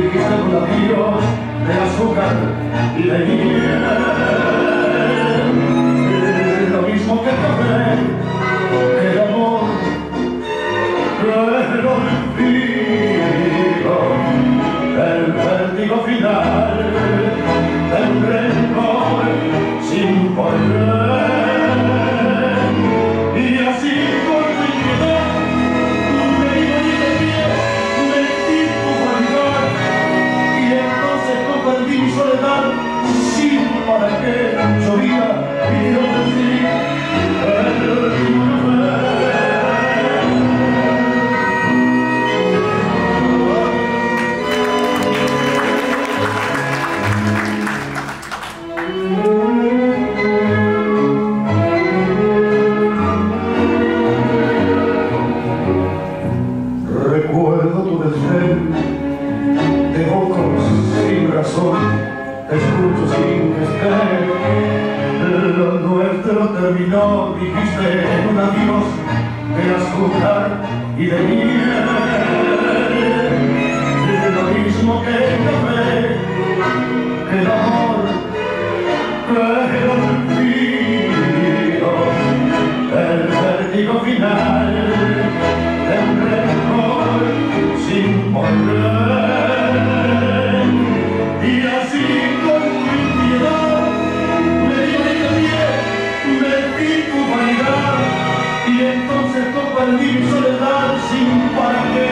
dijiste con labios de azúcar y de miel, lo mismo que el café, que el amor, que el olvido, el vértigo final de un rencor sin poder. Y así con tu inquietud me iba de pie, metí tu vanidad, y entonces comprendí mi soledad, sin para qué llovía y yo decí el último recuerdo tu desdén de ojos sin razón, te escucho sin que esté. Lo nuestro terminó, dijiste un adiós de azúcar y de miel, lo mismo que el café, que el amor, que el olvido, el vértigo final de un rencor sin poder. Y así con tu impiedad me dio de pie, metí tu vanidad, y entonces comprendí mi soledad, sin para qué